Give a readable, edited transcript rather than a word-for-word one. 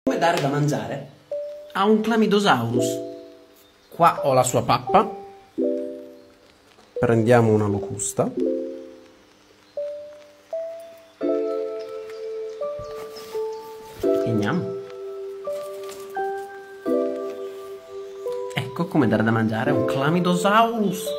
Come dare da mangiare a un Chlamydosaurus? Qua ho la sua pappa. Prendiamo una locusta. Finiamo. Ecco come dare da mangiare a un Chlamydosaurus.